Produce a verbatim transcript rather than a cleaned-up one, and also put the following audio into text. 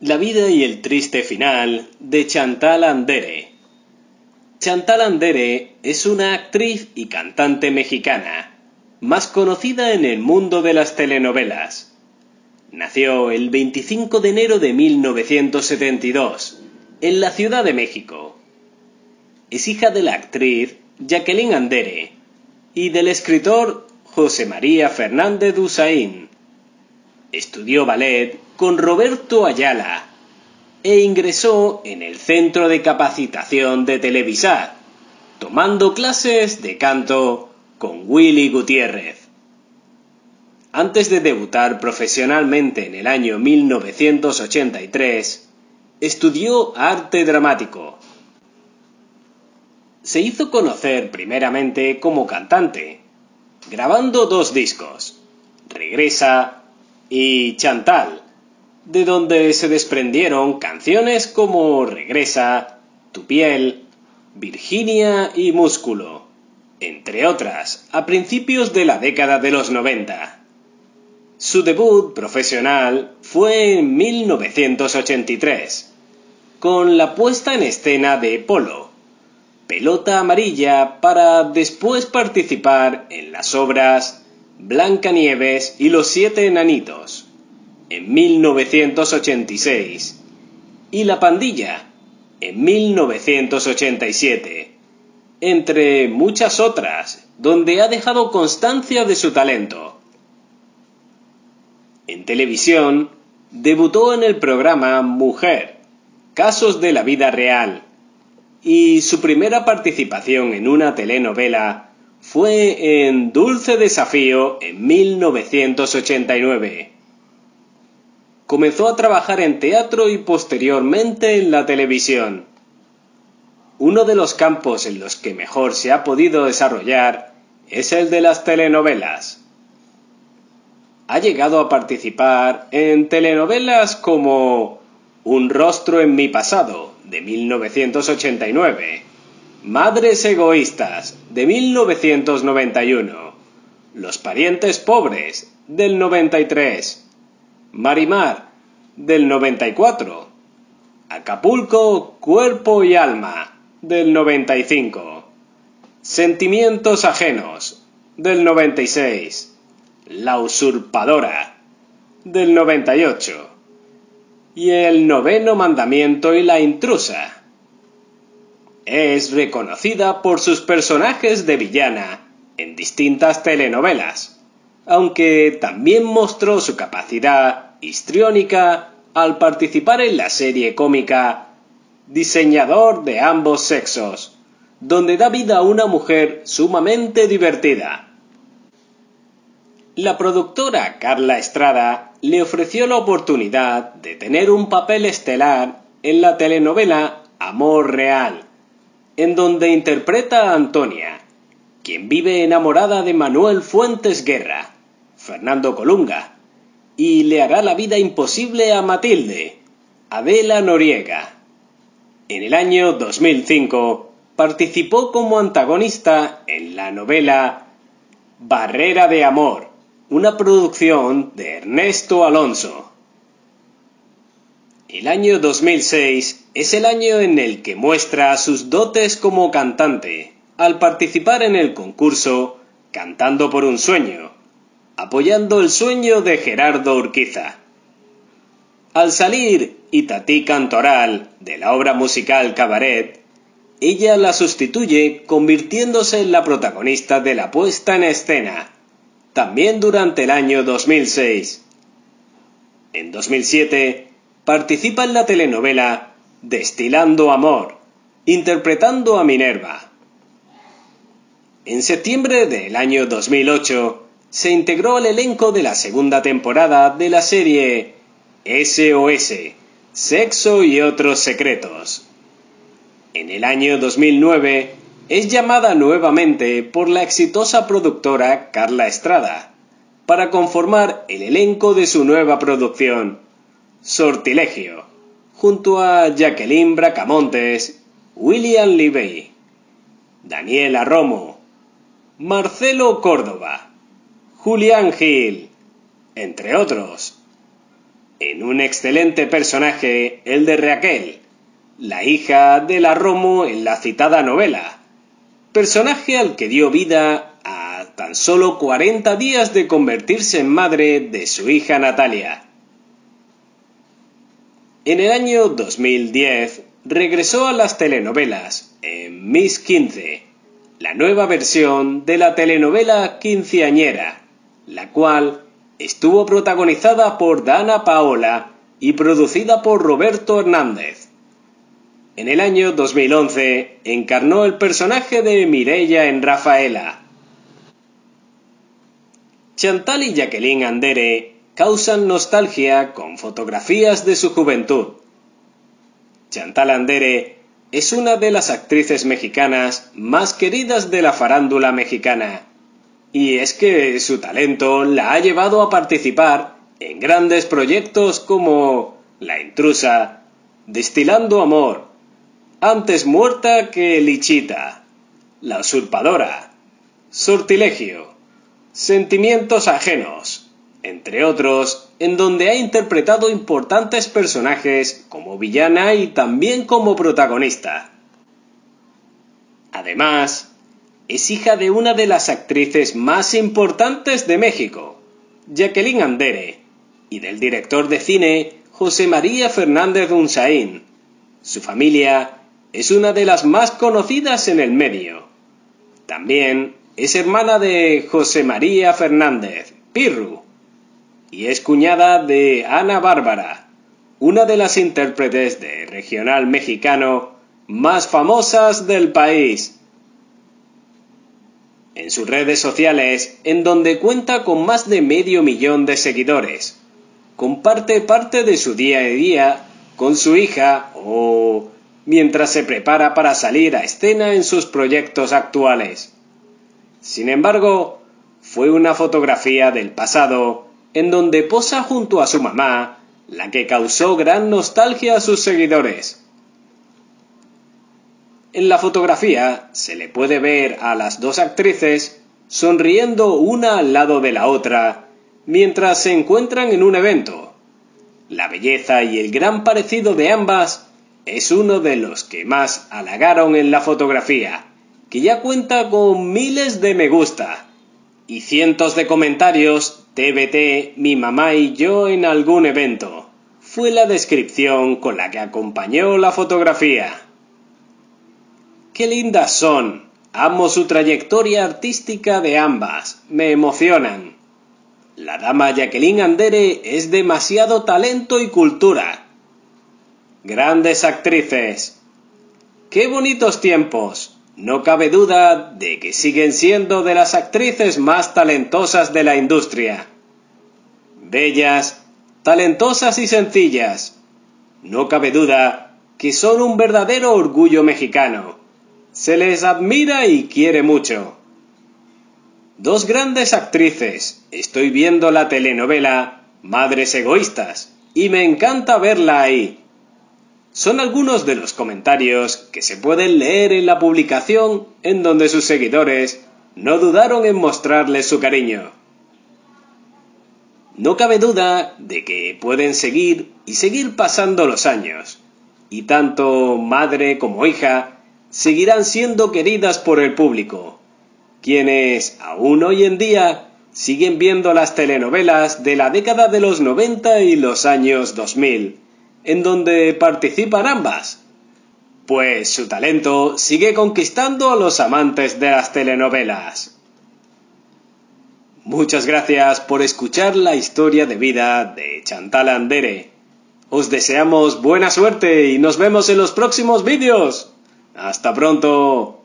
La vida y el triste final de Chantal Andere. Chantal Andere es una actriz y cantante mexicana, más conocida en el mundo de las telenovelas. Nació el veinticinco de enero de mil novecientos setenta y dos, en la Ciudad de México. Es hija de la actriz Jacqueline Andere y del escritor José María Fernández Usain. Estudió ballet con Roberto Ayala e ingresó en el Centro de Capacitación de Televisar, tomando clases de canto con Willy Gutiérrez. Antes de debutar profesionalmente en el año mil novecientos ochenta y tres, estudió arte dramático. Se hizo conocer primeramente como cantante, grabando dos discos, Regresa y Chantal, de donde se desprendieron canciones como Regresa, Tu piel, Virginia y Músculo, entre otras, a principios de la década de los noventa. Su debut profesional fue en mil novecientos ochenta y tres, con la puesta en escena de Polo, Pelota Amarilla, para después participar en las obras Blancanieves y los siete enanitos, en mil novecientos ochenta y seis, y La pandilla, en mil novecientos ochenta y siete, entre muchas otras, donde ha dejado constancia de su talento. En televisión, debutó en el programa Mujer, Casos de la Vida Real, y su primera participación en una telenovela fue en Dulce Desafío en mil novecientos ochenta y nueve. Comenzó a trabajar en teatro y posteriormente en la televisión. Uno de los campos en los que mejor se ha podido desarrollar es el de las telenovelas. Ha llegado a participar en telenovelas como Un rostro en mi pasado, de mil novecientos ochenta y nueve, Madres egoístas, de mil novecientos noventa y uno, Los parientes pobres, del noventa y tres, Marimar, del noventa y cuatro, Acapulco, cuerpo y alma, del noventa y cinco, Sentimientos ajenos, del noventa y seis, La usurpadora, del noventa y ocho, y El noveno mandamiento y La intrusa. Es reconocida por sus personajes de villana en distintas telenovelas, aunque también mostró su capacidad histriónica al participar en la serie cómica Diseñador de ambos sexos, donde da vida a una mujer sumamente divertida. La productora Carla Estrada le ofreció la oportunidad de tener un papel estelar en la telenovela Amor Real, en donde interpreta a Antonia, quien vive enamorada de Manuel Fuentes Guerra, Fernando Colunga, y le hará la vida imposible a Matilde, Adela Noriega. En el año dos mil cinco participó como antagonista en la novela Barrera de Amor, una producción de Ernesto Alonso. El año dos mil seis es el año en el que muestra sus dotes como cantante, al participar en el concurso Cantando por un sueño, apoyando el sueño de Gerardo Urquiza. Al salir Itatí Cantoral de la obra musical Cabaret, ella la sustituye convirtiéndose en la protagonista de la puesta en escena, también durante el año dos mil seis. En dos mil siete participa en la telenovela Destilando Amor, interpretando a Minerva. En septiembre del año dos mil ocho se integró al elenco de la segunda temporada de la serie S O S, Sexo y otros secretos. En el año dos mil nueve es llamada nuevamente por la exitosa productora Carla Estrada para conformar el elenco de su nueva producción, Sortilegio, junto a Jacqueline Bracamontes, William Levy, Daniela Romo, Marcelo Córdoba, Julián Gil, entre otros. en un excelente personaje, el de Raquel, la hija de la Romo en la citada novela, personaje al que dio vida a tan solo cuarenta días de convertirse en madre de su hija Natalia. En el año dos mil diez regresó a las telenovelas en Miss quince, la nueva versión de la telenovela quinceañera, la cual estuvo protagonizada por Dana Paola y producida por Roberto Hernández. En el año dos mil once encarnó el personaje de Mireia en Rafaela. Chantal y Jacqueline Andere causan nostalgia con fotografías de su juventud. Chantal Andere es una de las actrices mexicanas más queridas de la farándula mexicana, y es que su talento la ha llevado a participar en grandes proyectos como La intrusa, Destilando amor, Antes muerta que Lichita, La usurpadora, Sortilegio, Sentimientos ajenos, entre otros, en donde ha interpretado importantes personajes como villana y también como protagonista. Además, es hija de una de las actrices más importantes de México, Jacqueline Andere, y del director de cine José María Fernández Unzaín. Su familia es una de las más conocidas en el medio. También es hermana de José María Fernández, Pirru, y es cuñada de Ana Bárbara, una de las intérpretes de regional mexicano más famosas del país. En sus redes sociales, en donde cuenta con más de medio millón de seguidores, comparte parte de su día a día con su hija o mientras se prepara para salir a escena en sus proyectos actuales. Sin embargo, fue una fotografía del pasado en donde posa junto a su mamá la que causó gran nostalgia a sus seguidores. En la fotografía se le puede ver a las dos actrices sonriendo una al lado de la otra mientras se encuentran en un evento. La belleza y el gran parecido de ambas es uno de los que más halagaron en la fotografía, que ya cuenta con miles de me gusta y cientos de comentarios. T B T, mi mamá y yo en algún evento, fue la descripción con la que acompañó la fotografía. ¡Qué lindas son! Amo su trayectoria artística de ambas, me emocionan. La dama Jacqueline Andere es demasiado talento y cultura. Grandes actrices. ¡Qué bonitos tiempos! No cabe duda de que siguen siendo de las actrices más talentosas de la industria. Bellas, talentosas y sencillas. No cabe duda que son un verdadero orgullo mexicano. Se les admira y quiere mucho. Dos grandes actrices. Estoy viendo la telenovela Madres Egoístas y me encanta verla ahí. Son algunos de los comentarios que se pueden leer en la publicación en donde sus seguidores no dudaron en mostrarles su cariño. No cabe duda de que pueden seguir y seguir pasando los años, y tanto madre como hija seguirán siendo queridas por el público, quienes aún hoy en día siguen viendo las telenovelas de la década de los noventa y los años dos mil, en donde participan ambas, pues su talento sigue conquistando a los amantes de las telenovelas. Muchas gracias por escuchar la historia de vida de Chantal Andere. Os deseamos buena suerte y nos vemos en los próximos vídeos. ¡Hasta pronto!